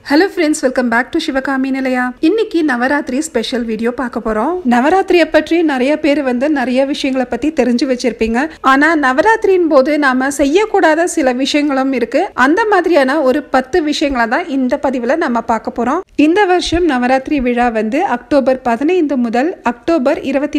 Hello friends, welcome back to Sivakami நிலையா. இன்னைக்கு Navaratri special video பார்க்க போறோம். நவராத்திரியை பற்றி நிறைய பேர் நிறைய விஷயங்களை பத்தி தெரிஞ்சு வச்சிருப்பீங்க. ஆனா நவராத்திரியின் போது நாம செய்யக்கூடாத சில விஷயங்களும் இருக்கு. அந்த மாதிரியான ஒரு 10 விஷயங்களை தான் இந்த பதிவுல நம்ம பார்க்க போறோம். இந்த வருஷம் நவராத்திரி விழா அக்டோபர் 15 முதல் அக்டோபர்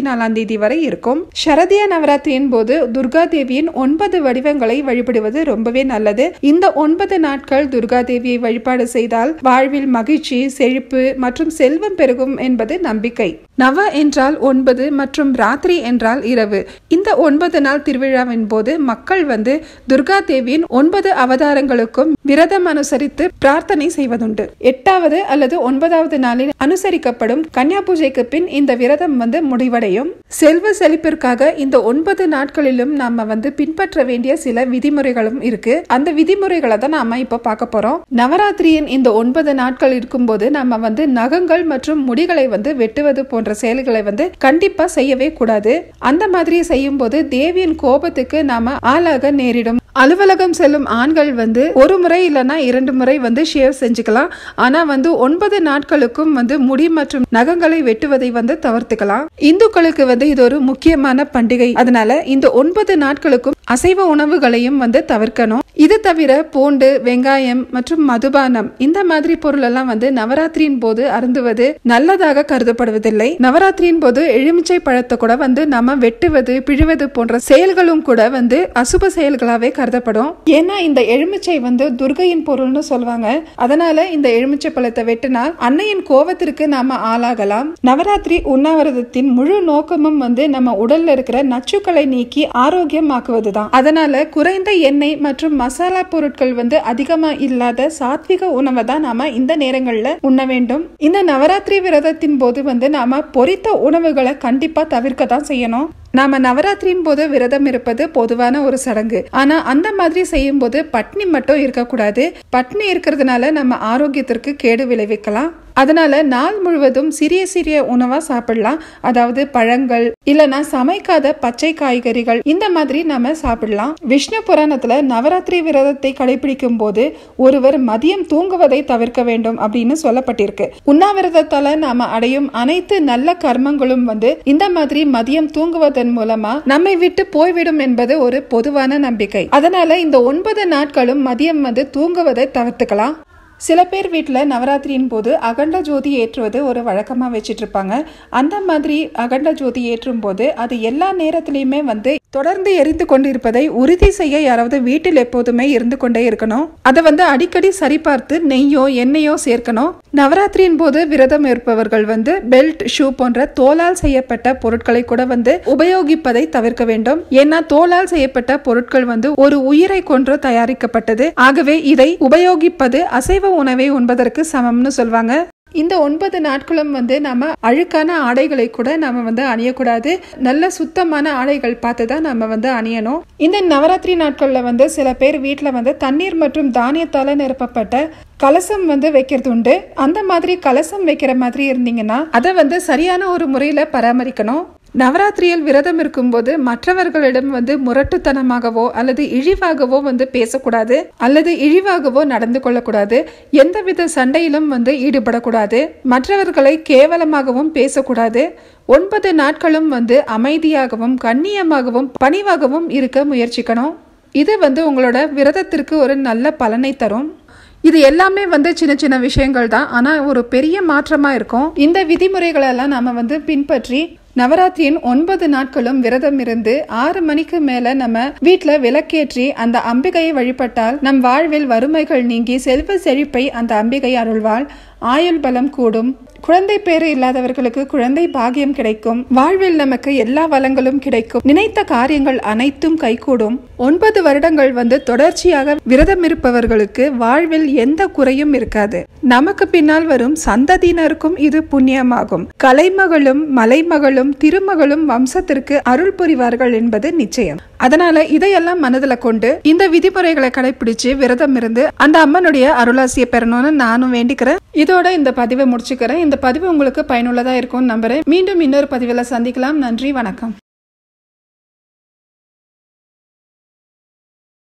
24 வரை இருக்கும். சரதிய நவராத்திரியின் போது துர்கா தேவியின் 9 வடிவங்களை வழிபடுவது ரொம்பவே நல்லது. இந்த 9 நாட்கள் துர்கா தேவியை வழிபாடு செய்தால் வாழ்வில் மகிழ்ச்சி, செழிப்பு மற்றும் செல்வம் பெருகும் என்பது நம்பிக்கை. நவ என்றால் 9 மற்றும் ராத்திரி என்றால் இரவு. இந்த 9 நாள் திருவிழாவின் போது மக்கள் துர்கா தேவியின் 9 அவதாரங்களுக்கும் விரதம் அனுசரித்து பிரார்த்தனை செய்வதுண்டு. 8வது அல்லது 9வது நாளில் அனுசரிக்கப்படும் கன்னியா பூஜைக்கு பின் இந்த விரதம் முடிவடையும். செல்வ செழிப்பிற்காக இந்த 9 நாட்களிலும் நாம பின்பற்ற வேண்டிய சில விதிமுறைகளும் இருக்கு. அந்த விதிமுறைகளை தான் நாம இப்ப பார்க்க போறோம். நவராத்திரியின் இந்த 9 நாட்கள் இருக்கும் போது நம்ம நகங்கள் மற்றும் முடிகளை வெட்டுவது போன்ற செயல்களை கண்டிப்பா செய்யவே கூடாது. அந்த மாதிரி செய்யும் போது தேவியின் கோபத்துக்கு நாம ஆளாக நேரிடும். அலுவலகம் செல்லும் ஆண்கள் ஒரு முறை இல்லைன்னா 2 முறை ஷேவ் செஞ்சுக்கலாம். ஆனா 9 நாட்களுக்கும் முடி மற்றும் நகங்களை வெட்டுவதை தவிர்த்துக்கலாம். இந்துக்களுக்கு இது ஒரு முக்கியமான பண்டிகை. அதனால இந்த 9 நாட்களுக்கும் அசைவ உணவுகளையும் தவிர்க்கணும். இது தவிர பூண்டு, வெங்காயம் மற்றும் மதுபானம் இந்த மாதிரி பொருள் எல்லாம் நவராத்திரியின் போது அருந்துவது நல்லதாக கருதப்படுவதில்லை. நவராத்திரியின் போது எலுமிச்சை பழத்தை கூட நம்ம வெட்டுவது, பிழிவது போன்ற செயல்களும் கூட அசுப செயல்களாவே கருதப்படும். ஏன்னா இந்த எலுமிச்சை துர்கையின் பொருள்னு சொல்லுவாங்க. அதனால இந்த எலுமிச்சை பழத்தை வெட்டினால் அன்னையின் கோபத்திற்கு நாம ஆளாகலாம். நவராத்திரி உண்ணாவிரதத்தின் முழு நோக்கமும் நம்ம உடல்ல இருக்கிற நச்சுக்களை நீக்கி ஆரோக்கியமாக்குவதுதான். அதனால குறைந்த எண்ணெய் மற்றும் மசாலா பொருட்கள் அதிகமா இல்லாத சாத்விக உணவை தான் நாம இந்த நேரங்கள்ல உண்ண வேண்டும். இந்த நவராத்திரி விரதத்தின் போது நாம பொரித்த உணவுகளை கண்டிப்பா தவிர்க்க தான் செய்யணும். நாம நவராத்திரியின் போது விரதம் இருப்பது பொதுவான ஒரு சடங்கு. ஆனா அந்த மாதிரி செய்யும் போது பட்னி மட்டும் இருக்கக்கூடாது. பட்னி இருக்கிறதுனால நம்ம ஆரோக்கியத்திற்கு கேடு விளைவிக்கலாம். அதனால நாள் முழுவதும் சிறிய சிறிய உணவா சாப்பிடலாம். அதாவது பழங்கள் இல்லனா சமைக்காத பச்சை காய்கறிகள் இந்த மாதிரி நாம சாப்பிடலாம். விஷ்ணு புராணத்துல நவராத்திரி விரதத்தை கடைபிடிக்கும் போது ஒருவர் மதியம் தூங்குவதை தவிர்க்க வேண்டும் அப்படின்னு சொல்லப்பட்டிருக்கு. உண்ணாவிரதத்தால நாம அடையும் அனைத்து நல்ல கர்மங்களும் இந்த மாதிரி மதியம் தூங்குவதன் மூலமா நம்மை விட்டு போய்விடும் என்பது ஒரு பொதுவான நம்பிக்கை. அதனால இந்த 9 நாட்களும் மதியம் தூங்குவதை தவிர்த்துக்கலாம். சில பேர் வீட்டில் நவராத்திரியின் போது அகண்ட ஜோதி ஏற்றுவது ஒரு வழக்கமாக வச்சுட்டு இருப்பாங்க. அந்த மாதிரி அகண்ட ஜோதி ஏற்றும் போது அது எல்லா நேரத்திலையுமே தொடர்ந்து எரிந்து கொண்டு இருப்பதை உறுதி செய்ய யாராவது வீட்டில் எப்போதுமே இருந்து கொண்டே இருக்கணும். அதை அடிக்கடி சரிபார்த்து நெய்யோ எண்ணெயோ சேர்க்கணும். நவராத்திரியின் போது விரதம் இருப்பவர்கள் பெல்ட், ஷூ போன்ற தோலால் செய்யப்பட்ட பொருட்களை கூட உபயோகிப்பதை தவிர்க்க வேண்டும். ஏன்னா தோலால் செய்யப்பட்ட பொருட்கள் ஒரு உயிரை கொன்று தயாரிக்கப்பட்டது. ஆகவே இதை உபயோகிப்பது அசைவ உணவை உண்பதற்கு சமம்னு சொல்வாங்க. இந்த 9 நாட்களும் நம்ம அழுக்கான ஆடைகளை கூட நம்ம அணியக்கூடாது. நல்ல சுத்தமான ஆடைகள் பார்த்து தான் நம்ம அணியணும். இந்த நவராத்திரி நாட்கள்ல சில பேர் வீட்டுல தண்ணீர் மற்றும் தானியத்தால நிரப்பப்பட்ட கலசம் வைக்கிறது உண்டு. அந்த மாதிரி கலசம் வைக்கிற மாதிரி இருந்தீங்கன்னா அதை சரியான ஒரு முறையில பராமரிக்கணும். நவராத்திரியில் விரதம் இருக்கும் போது மற்றவர்களிடம் முரட்டுத்தனமாகவோ அல்லது இழிவாகவோ பேசக்கூடாது அல்லது இழிவாகவோ நடந்து கொள்ளக்கூடாது. எந்தவித சண்டையிலும் ஈடுபடக்கூடாது. மற்றவர்களை கேவலமாகவும் பேசக்கூடாது. 9 நாட்களும் அமைதியாகவும் கண்ணியமாகவும் பணிவாகவும் இருக்க முயற்சிக்கணும். இது உங்களோட விரதத்திற்கு ஒரு நல்ல பலனை தரும். இது எல்லாமே சின்ன சின்ன விஷயங்கள் தான். ஆனா ஒரு பெரிய மாற்றமா இருக்கும். இந்த விதிமுறைகளை எல்லாம் நாம பின்பற்றி நவராத்திரியின் 9 நாட்களும் விரதம் இருந்து 6 மணிக்கு மேல நம்ம வீட்டுல விளக்கேற்றி அந்த அம்பிகையை வழிபட்டால் நம் வாழ்வில் வறுமைகள் நீங்கி செல்வ செழிப்பை அந்த அம்பிகை அருள்வாள். ஆயுள் பலம் கூடும். குழந்தை பேறு இல்லாதவர்களுக்கு குழந்தை பாகியம் கிடைக்கும். வாழ்வில் நமக்கு எல்லா வளங்களும் கிடைக்கும். நினைத்த காரியங்கள் அனைத்தும் கைகூடும். 9 வருடங்கள் தொடர்ச்சியாக விரதம் இருப்பவர்களுக்கு வாழ்வில் எந்த குறையும் இருக்காது. நமக்கு பின்னால் வரும் சந்ததியினருக்கும் இது புண்ணியமாகும். கலைமகளும் மலைமகளும் திருமகளும் வம்சத்திற்கு அருள் புரிவார்கள் என்பது நிச்சயம். அதனால இதையெல்லாம் மனதில் கொண்டு இந்த விதிமுறைகளை கடைபிடிச்சு விரதம் இருந்து அந்த அம்மனுடைய அருளாசியை பெறணும்னு நானும் வேண்டிக்கிறேன். இதோட இந்த பதிவை முடிச்சுக்கிறேன். இந்த பதிவு உங்களுக்கு பயனுள்ளதா இருக்கும்னு நம்புறேன். மீண்டும் இன்னொரு பதிவில் சந்திக்கலாம். நன்றி, வணக்கம்.